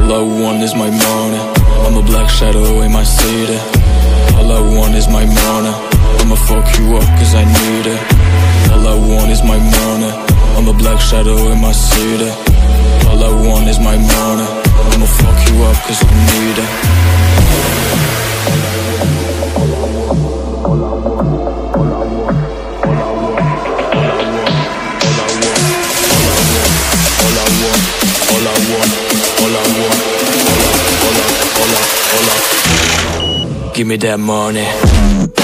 All I want is my money. I'm a black shadow in my city. All I want is my money. I'ma fuck you up cause I need it. All I want is my money. I'm a black shadow in my city. All I want is my money. I'ma fuck you up cause I need it. Give me that money.